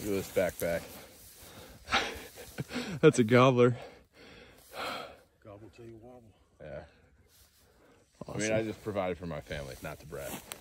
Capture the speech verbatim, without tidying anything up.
Look at this backpack. That's a gobbler. Gobble till you wobble. Yeah. Awesome. I mean, I just provided for my family, not to brag.